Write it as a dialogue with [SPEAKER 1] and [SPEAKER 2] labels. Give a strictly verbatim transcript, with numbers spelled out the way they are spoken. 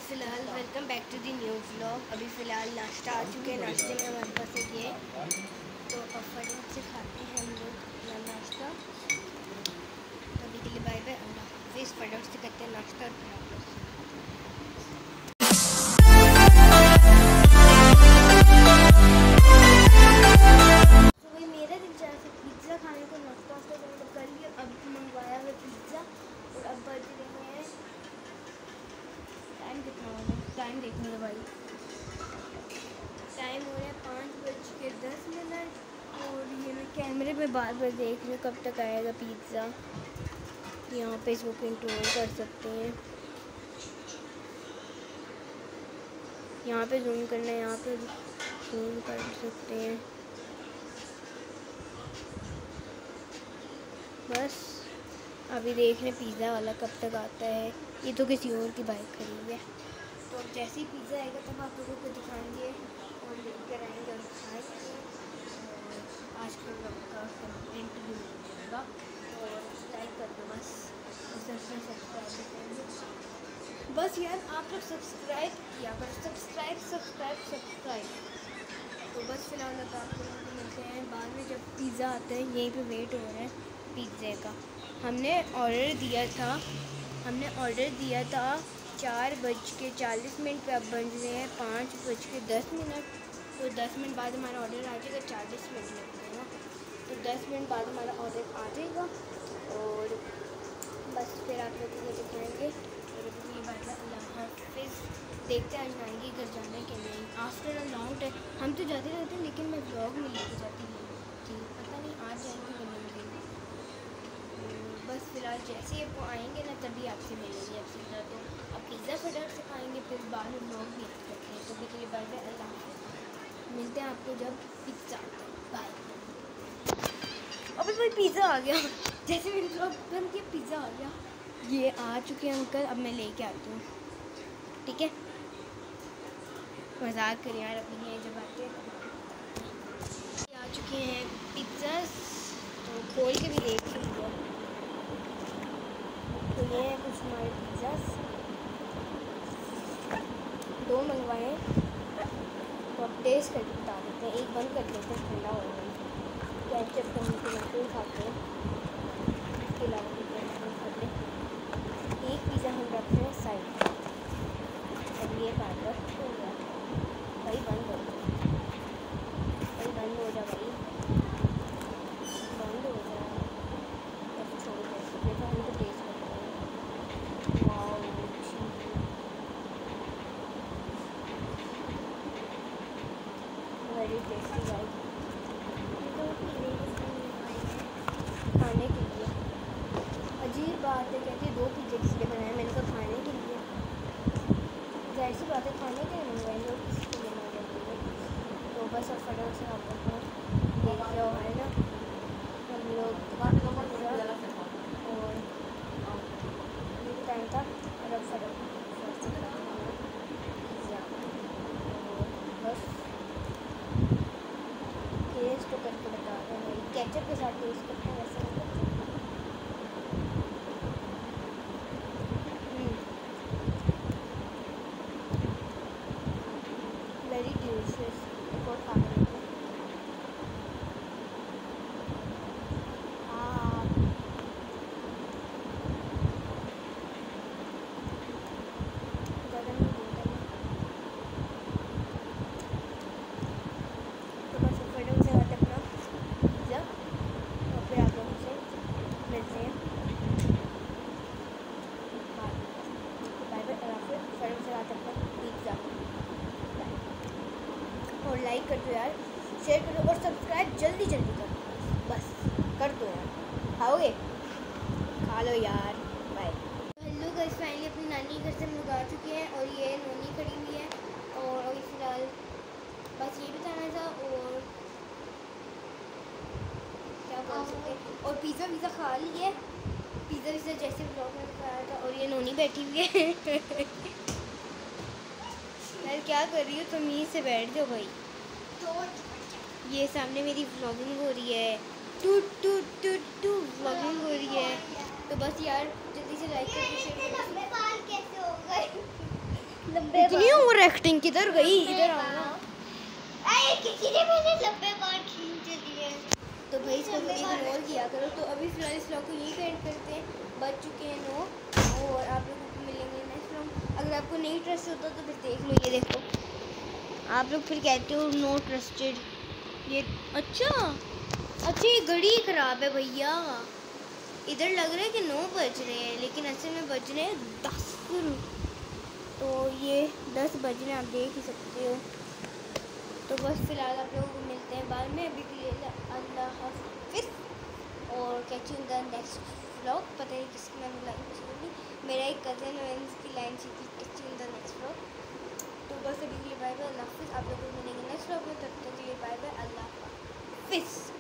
[SPEAKER 1] फ़िलहाल welcome back to the new vlog. अभी फ़िलहाल नाश्ता आ चुके हैं। नाश्ते में हमारे पास एक ये, तो अब फटाफट से खाते हैं हम लोग अपना नाश्ता। तो अभी के लिए बाय बाय, अल्लाह हाफ़िज़। फटाफट से करते हैं नाश्ता और फिर तो वही मेरा दिल चाह रहा पिज़्ज़ा खाने को। नाश्ता वास्ता कर लिया, अब मंगवाया हुआ पिज़्ज़ा और अब बज रहे हैं टाइम कितना हो रहा है, टाइम देखने का भाई। टाइम हो रहा है पाँच बज के दस मिनट और ये मैं कैमरे पे बार बार देख रही हूँ कब तक आएगा पिज़्ज़ा। यहाँ पे इसको कंट्रोल कर सकते हैं, यहाँ पे जूम करना है, यहाँ पे जूम कर सकते हैं। बस अभी देख रहे हैं पिज़्ज़ा वाला कब तक आता है। ये तो किसी और की बाइक खड़ी है, तो अब जैसे ही पिज़्ज़ा आएगा तब आप लोगों को दिखाएंगे और लेकर आएंगे और खाएंगे। और आज के ब्लॉग का कंटेंट भी मिल जाएगा और लाइक कर दो बस, और सब्सक्राइब करेंगे बस यार। आप लोग सब्सक्राइब किया करो, सब्सक्राइब सब्सक्राइब सब्सक्राइब। तो बस फिलहाल अब आप लोगों को मिलते हैं बाद में जब पिज़्ज़ा आता है। यहीं पे वेट हो रहा है पिज़्ज़े का। हमने ऑर्डर दिया था हमने ऑर्डर दिया था चार बज के चालीस मिनट पर। अब बज रहे हैं पाँच बज के दस मिनट। तो दस मिनट बाद हमारा ऑर्डर आ जाएगा। चालीस मिनट लगते हैं, तो दस मिनट बाद हमारा ऑर्डर आ जाएगा और बस फिर आप लोगों को दिखाएंगे। और अभी ये बात है, अल्लाह हाफ़िज़। देखते हैं आज नानी घर जाने के लिए आफ्टर अ लॉन्ग टाइम। हम तो जाते रहते हैं लेकिन मैं ब्लॉग में लेके जाती थी, पता नहीं आज जाएंगे कि नहीं मिलेंगे। बस फिलहाल जैसे ही वो आएंगे ना तभी आपसे मिलेंगे आपसे। तो अब पिज़्ज़ा फटाफट से खाएंगे, फिर बाद में ब्लॉग भी करते हैं। तो भी बाय बाय, अल्लाह हाफ़िज़। मिलते हैं आपको जब पिज़्ज़ा आता है। बाय। अभी भाई पिज़्ज़ा आ गया, जैसे मेरे ब्लॉग बन के पिज़्ज़ा आ गया। ये आ चुके हैं अंकल, अब मैं लेके आती हूँ, ठीक है। मजाक करें यार, अपनी है जब आते हैं। आ चुके हैं पिज़्ज़ा, तो खोल के भी देख लीजिए। तो ये है कुछ हमारे पिज़्ज़ा, दो मंगवाए। तो अब टेस्ट करके बता देते हैं। एक बंद कर देते हैं, ठंडा हो गया। केचप तो हम बिल्कुल खाते हैं, इसके अलावा भी केचप खाते हैं। एक पिज़्ज़ा हम रखते हैं साइड। अब ये बात हो गया भाई, बंद हो गया भाई, बंद हो जा भाई, बंद हो जा। अब छोड़ दे, देखो हम तो टेस्ट करते हैं। वाओ, वेरी टेस्टी भाई। खाने के लिए अजीब बात है, कहती है दो पिज़्ज़े किसी ने बनाए, मैंने कहा खाने के लिए। जाहिर सी बात है खाने के लिए मंगवाएंगे और किसी के लिए मंगवाएंगे। तो बस अब फटाफट से आप लोग को देख रहे हो है ना, हम लोग और ये टाइम था और अब फटाफट बस टेस्ट तो करके बता रहे हैं। केचप के साथ टेस्ट करते हैं, वैसे नहीं करते। Very delicious. एक और खा लेते हैं। हाँ, ज़्यादा नहीं बोलता मैं। तो बस फटाफट से खाते अपना पिज़्ज़ा और फिर आप लोगों से मिलते हैं। बाय बाय, फिर फटाफट से खाते अपना पिज़्ज़ा। और लाइक कर दो यार, शेयर करो और सब्सक्राइब जल्दी जल्दी कर दो, बस कर दो यार। खाओगे, खा लो यार। बाय। हेलो गाइस, फाइनली अपनी नानी घर से हम लोग आ चुके हैं और ये नोनी खड़ी हुई है। और अभी फ़िलहाल बस ये बताना था और क्या बोल सकते। और पिज़्ज़ा वीज़ा खा लिए, पिज़्ज़ा वीज़ा जैसे ब्लॉग में दिखाया था। और ये नोनी बैठी हुई है यार क्या कर रही हो, तमीज़ से बैठ जाओ भाई। ये सामने मेरी व्लॉगिंग हो रही है, टू टू टू टू व्लॉगिंग हो रही है। तो बस यार जल्दी से लाइक करके शेयर करो। इतनी ओवर एक्टिंग किधर गई, इधर आना।
[SPEAKER 2] किसी ने मेरे लंबे बाल खींच दिए।
[SPEAKER 1] तो भाई इसको इग्नोर किया करो। तो अभी फिलहाल इस व्लॉग को यहीं पे एंड करते हैं, बज चुके हैं नौ, और आप लोगों को मिलेंगे नेक्स्ट व्लॉग। अगर आपको नहीं ट्रस्ट होता तो फिर देख लो, ये देखो आप लोग फिर कहते हो नो ट्रस्टेड। ये अच्छा अच्छा ये घड़ी ख़राब है भैया, इधर लग रहा है कि नौ बज रहे हैं लेकिन असल में बज रहे हैं दस। तो ये दस बज रहे हैं, आप देख ही सकते हो। तो बस फिलहाल आप लोगों को मिलते हैं बाद में, अभी के लिए अल्लाह हाफ़िज़ और catch you in the next vlog. पता नहीं किसकी मैंने लाइन सीखी, मेरा एक कज़न है, मैंने इसकी लाइन सीखी, catch you in the next vlog. तो बस अभी के लिए बाय बाय, अल्लाह हाफ़िज़। आप लोगों को मिलेंगे नेक्स्ट व्लॉग में, तब तक के लिए बाय बाय, अल्लाह हाफ़िज़।